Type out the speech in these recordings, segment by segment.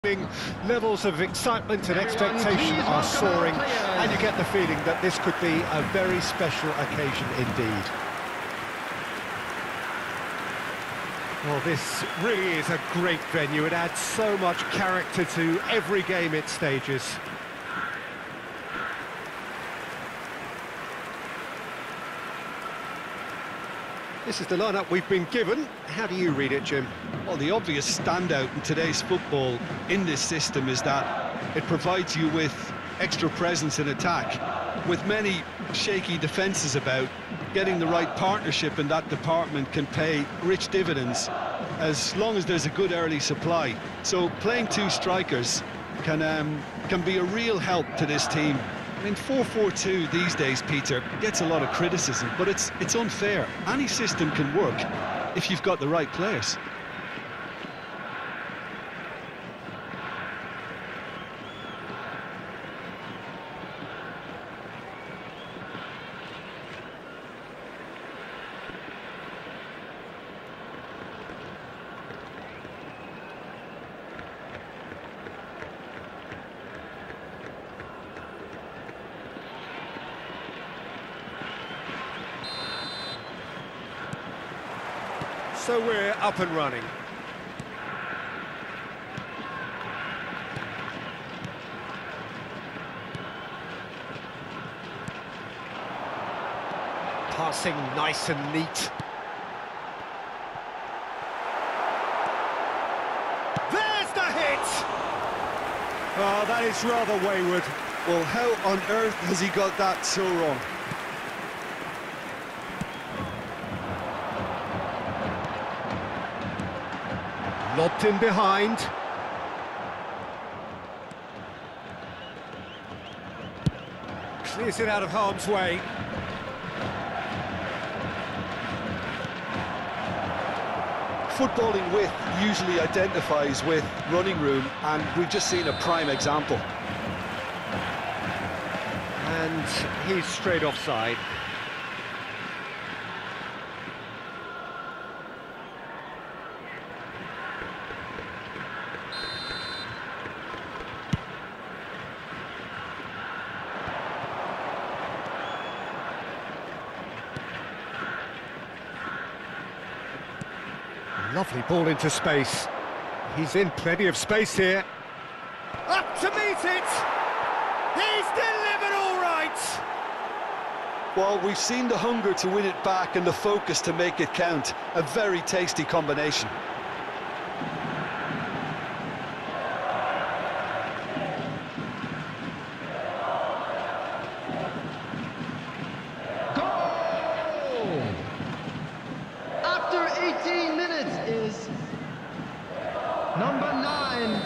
Levels of excitement and expectation are soaring, and you get the feeling that this could be a very special occasion indeed. Well, this really is a great venue. It adds so much character to every game it stages. This is the lineup we've been given. How do you read it, Jim? Well, the obvious standout in today's football in this system is that it provides you with extra presence in attack. With many shaky defences about, getting the right partnership in that department can pay rich dividends as long as there's a good early supply. So playing two strikers can be a real help to this team. I mean, 4-4-2 these days, Peter, gets a lot of criticism, but it's unfair. Any system can work if you've got the right players. So we're up and running. Passing nice and neat. There's the hit! Oh, that is rather wayward. Well, how on earth has he got that so wrong? Lobbed in behind. Clears it out of harm's way. Footballing width usually identifies with running room, and we've just seen a prime example. And he's straight offside. Lovely ball into space. He's in plenty of space here. Up to meet it! He's delivered all right! Well, we've seen the hunger to win it back and the focus to make it count. A very tasty combination. After 18 minutes is number 9.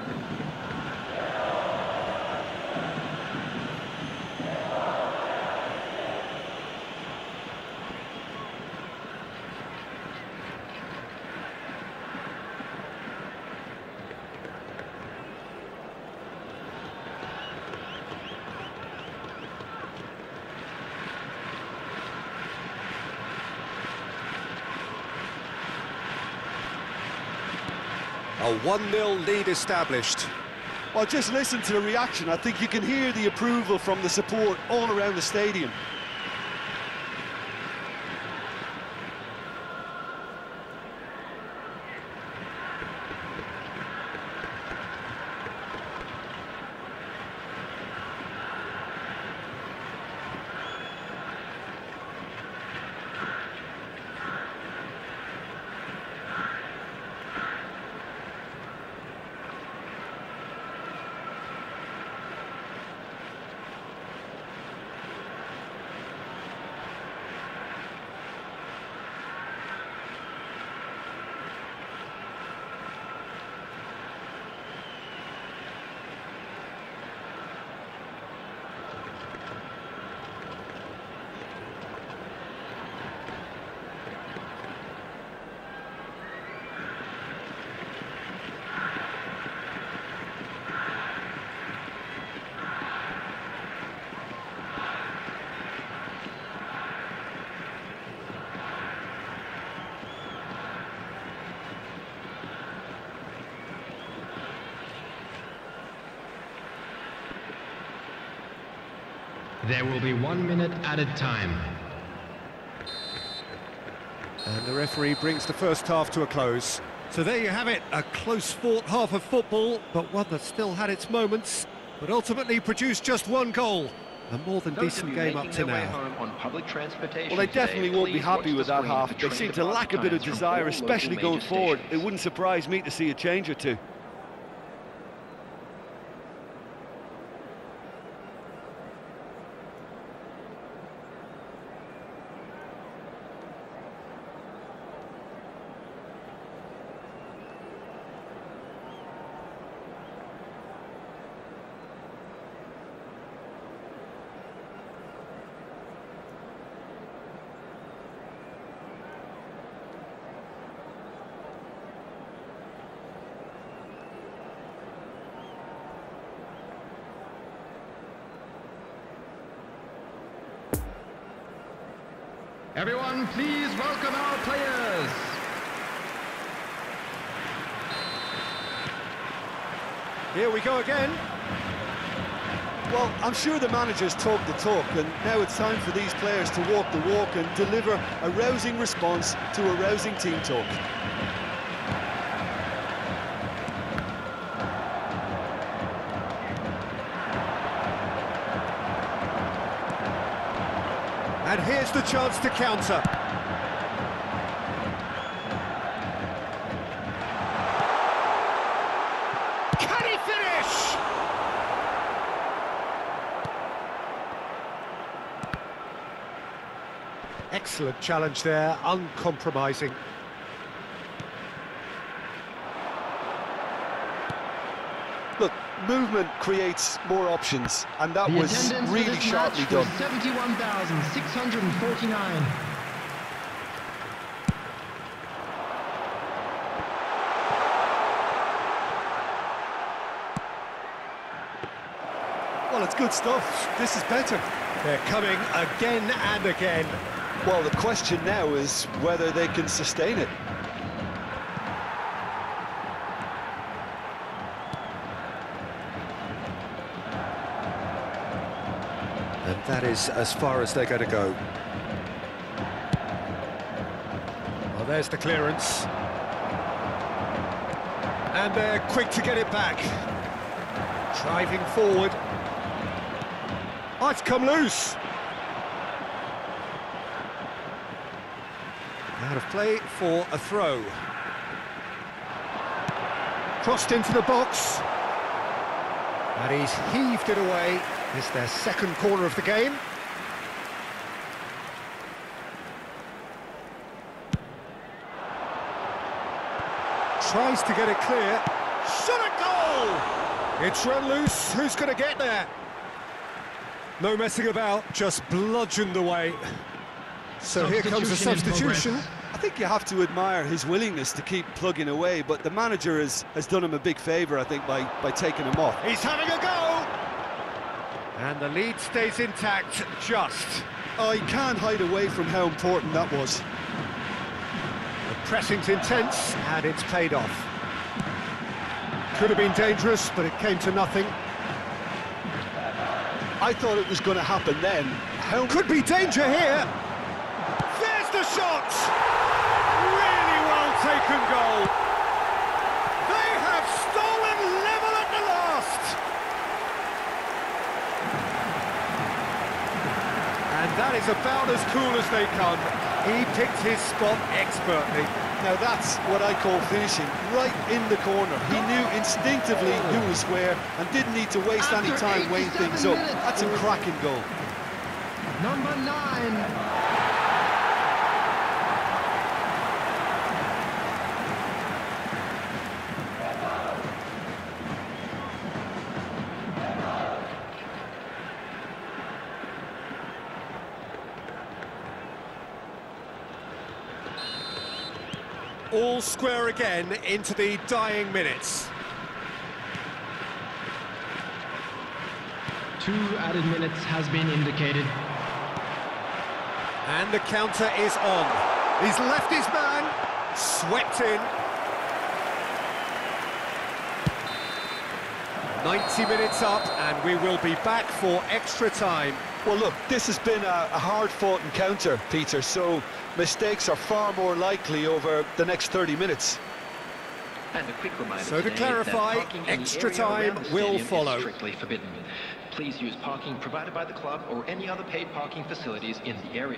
A 1-0 lead established. Well, just listen to the reaction. I think you can hear the approval from the support all around the stadium. There will be 1 minute added time. And the referee brings the first half to a close. So there you have it, a close-fought half of football, but one that still had its moments, but ultimately produced just one goal. A more than decent game up to now. Well, they definitely won't be happy with that half. They seem to lack a bit of desire, especially going forward. It wouldn't surprise me to see a change or two. Everyone, please welcome our players. Here we go again. Well, I'm sure the manager's talked the talk, and now it's time for these players to walk the walk and deliver a rousing response to a rousing team talk. And here's the chance to counter. Can he finish? Excellent challenge there, uncompromising. Look, movement creates more options, and that was really sharply done. 71,649. Well, it's good stuff. This is better. They're coming again and again. Well, the question now is whether they can sustain it. And that is as far as they're going to go. Well, there's the clearance. And they're quick to get it back. Driving forward. Oh, it's come loose. Out of play for a throw. Crossed into the box. And he's heaved it away. It's their second corner of the game. Tries to get it clear. Shot a goal! It's run loose. Who's going to get there? No messing about, just bludgeoned away. So here comes a substitution. I think you have to admire his willingness to keep plugging away, but the manager has done him a big favour, I think, by taking him off. He's having a go! And the lead stays intact, just. Oh, he can't hide away from how important that was. The pressing's intense, and it's paid off. Could have been dangerous, but it came to nothing. I thought it was going to happen then. Could be danger here! There's the shot! Really well taken goal! They have stolen level at the last! And that is about as cool as they come. He picked his spot expertly. Now that's what I call finishing, right in the corner. He knew instinctively who was where and didn't need to waste any time weighing things up. That's a cracking goal. Number 9. All square again into the dying minutes. 2 added minutes has been indicated. And the counter is on. He's left his man, swept in. 90 minutes up, and we will be back for extra time. Well, look, this has been a hard-fought encounter, Peter, so mistakes are far more likely over the next 30 minutes. And a quick reminder So to today clarify, that parking in the extra area time around the will stadium follow. is strictly forbidden. Please use parking provided by the club or any other paid parking facilities in the area.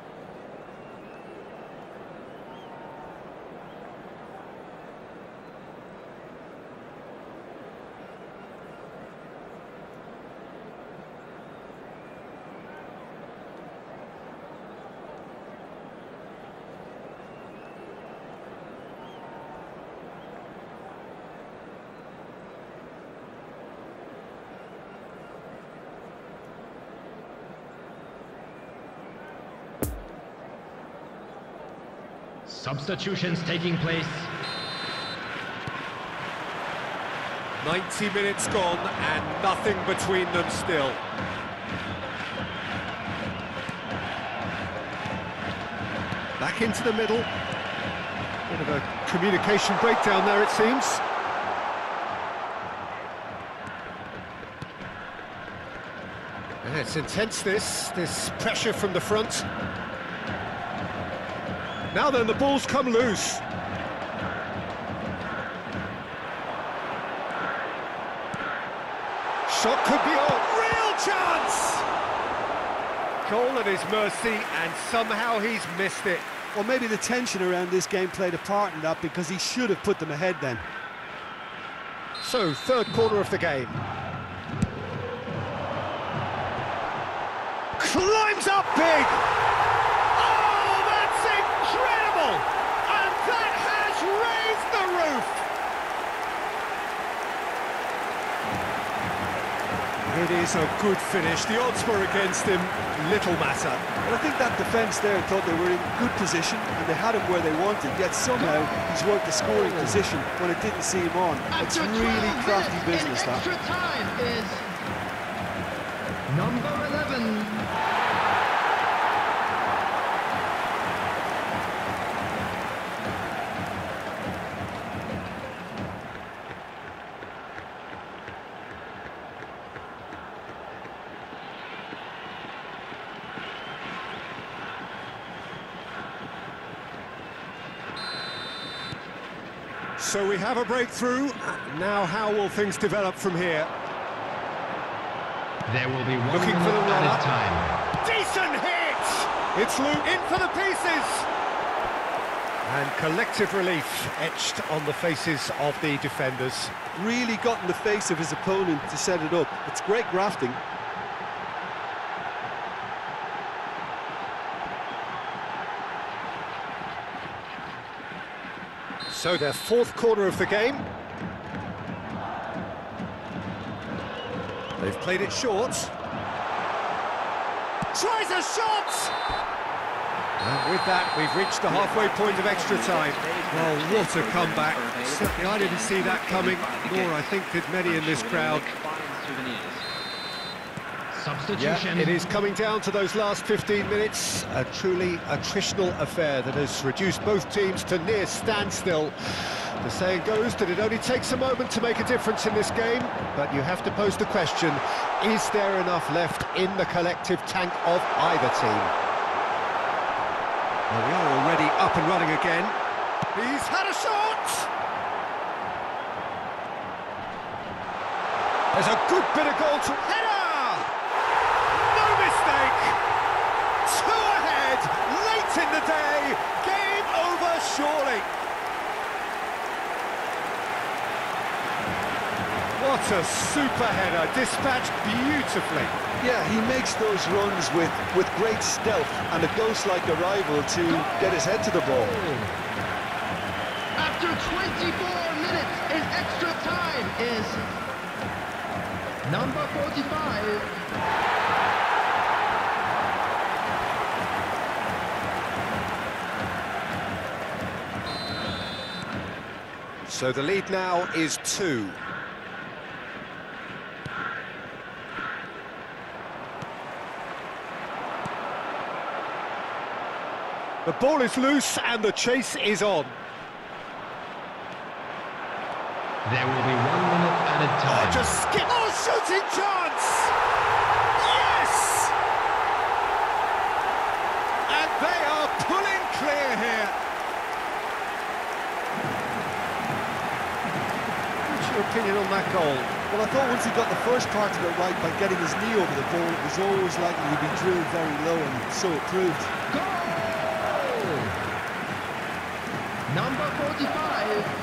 Substitutions taking place. 90 minutes gone and nothing between them still. Back into the middle. Bit of a communication breakdown there, it seems. Yeah, it's intense, this pressure from the front. Now then, the ball's come loose. Shot could be on. Real chance! Goal at his mercy, and somehow he's missed it. Well, maybe the tension around this game played a part in that, because he should have put them ahead then. So, third quarter of the game. Climbs up big! Oh, that's incredible! And that has raised the roof! It is a good finish. The odds were against him, little matter. But I think that defence there thought they were in good position and they had him where they wanted, yet somehow he's worked the scoring position when it didn't see him on. It's really crafty business, that. Extra time is number 11. So we have a breakthrough. Now how will things develop from here? There will be one Looking for the minute run-up. added time. Decent hit! It's Luke in for the pieces! And collective relief etched on the faces of the defenders. Really got in the face of his opponent to set it up. It's great grafting. So their fourth quarter of the game. They've played it short. Tries a shot! And with that, we've reached the halfway point of extra time. Well, what a comeback. Certainly I didn't see that coming, nor I think did many in this crowd. Substitution. Yeah, it is coming down to those last 15 minutes. A truly attritional affair that has reduced both teams to near standstill. The saying goes that it only takes a moment to make a difference in this game, but you have to pose the question, is there enough left in the collective tank of either team? Well, we are already up and running again. He's had a shot! There's a good bit of goal to header! No mistake! Two ahead, late in the day, game over surely. What a super header, dispatched beautifully. Yeah, he makes those runs with great stealth and a ghost-like arrival to get his head to the ball. After 24 minutes in extra time is number 45. So the lead now is 2. The ball is loose and the chase is on. There will be 1 minute added Added time. Just skip. Oh, shooting chance! Yes! And they are pulling clear here. What's your opinion on that goal? Well, I thought once he got the first part of it right by getting his knee over the ball, it was always likely to be drilled very low, and so it proved. Goal! Number 45.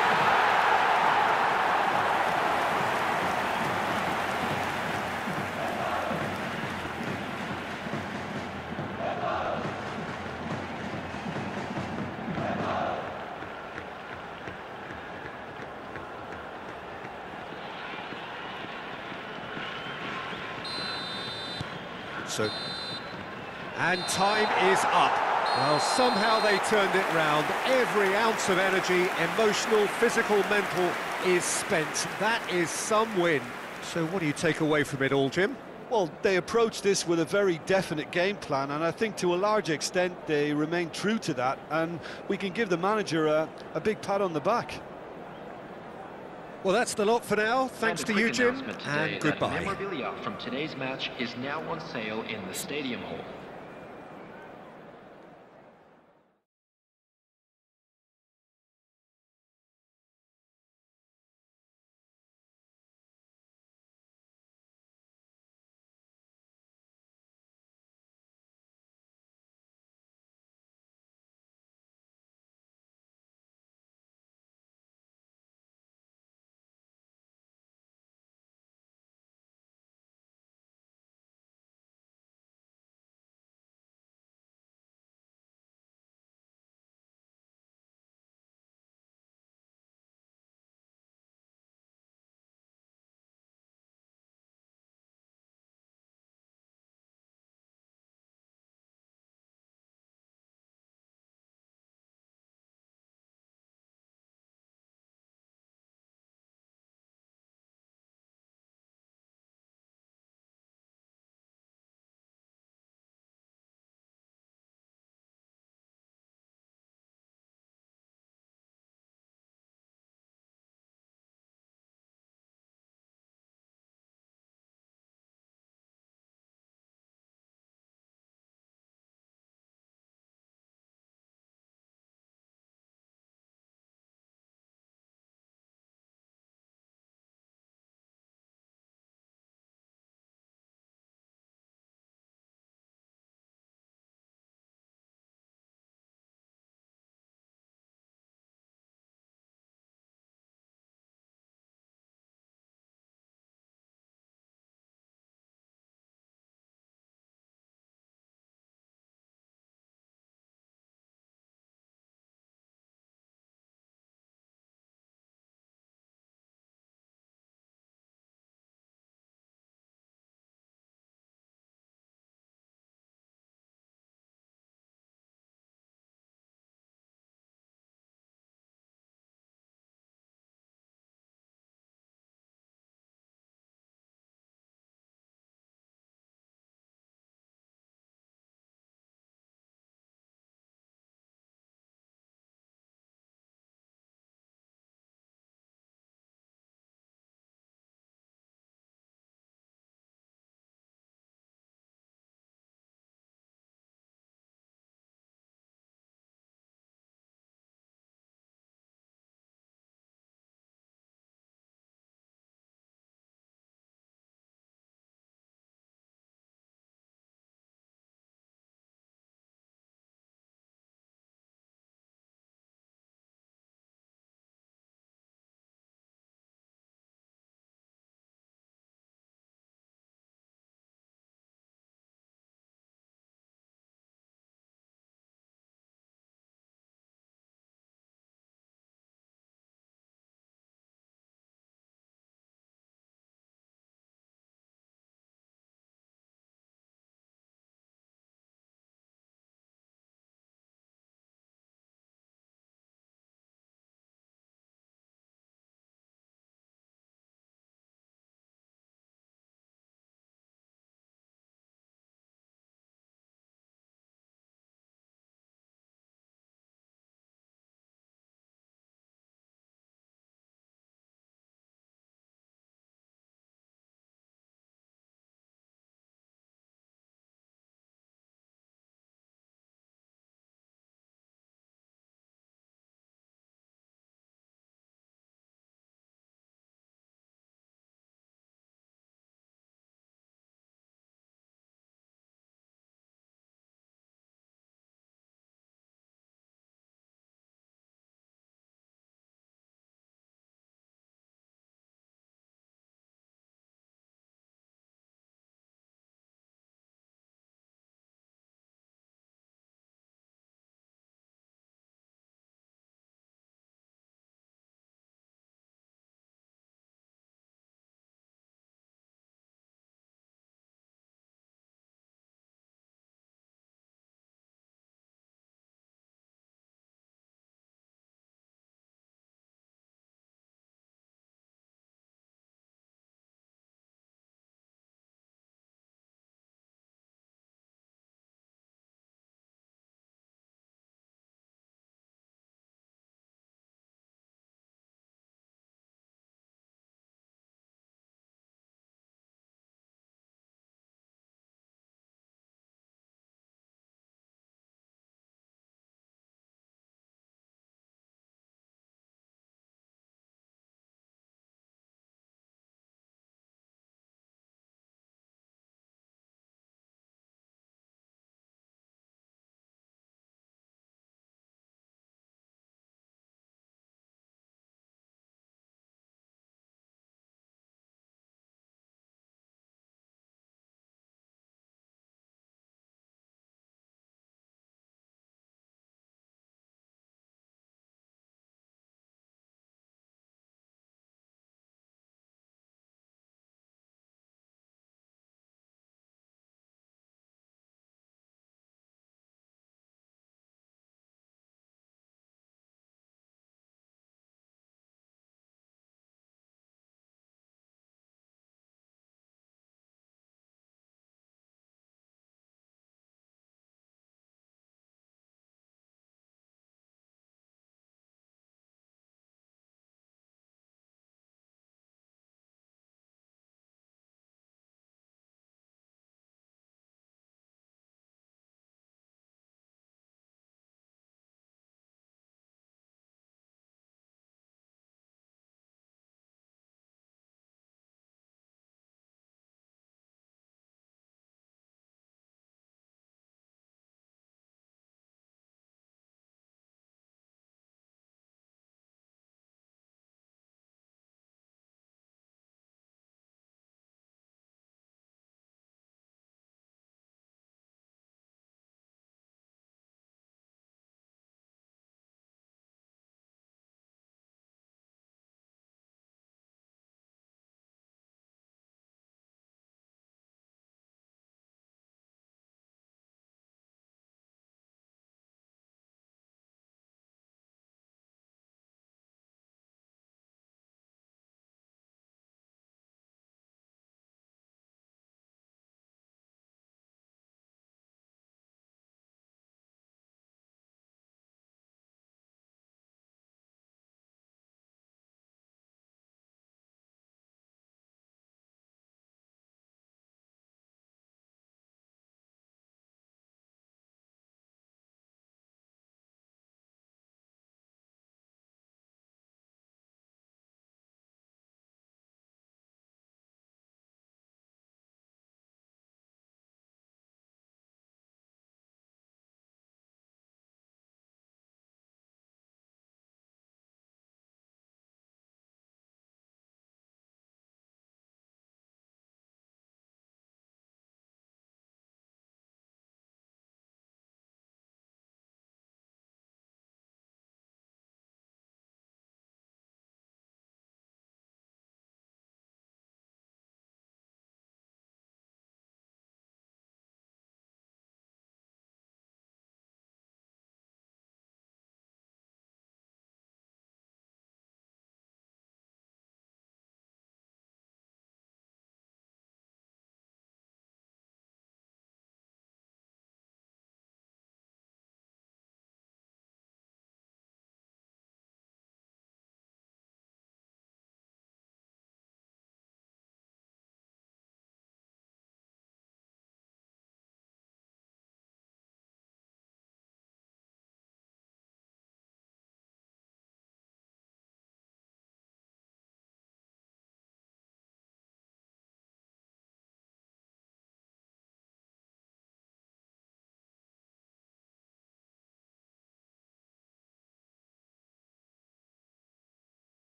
So, and time is up. Well, somehow they turned it round. Every ounce of energy, emotional, physical, mental, is spent. That is some win. So what do you take away from it all, Jim? Well, they approached this with a very definite game plan, and I think to a large extent they remain true to that, and we can give the manager a big pat on the back. Well, that's the lot for now. Thanks to you, Jim, and goodbye. Memorabilia from today's match is now on sale in the Stadium Hall.